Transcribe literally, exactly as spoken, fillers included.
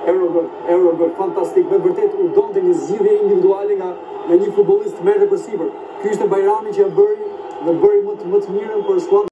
Eurogol, Eurogol, fantastik, me vërtet u donte një zgjidhje individuale nga, nga një futbollist merrte përsipër. Ky ishte Bajrami që ja bëri dhe bëri më të, më të mirën për skuadrën.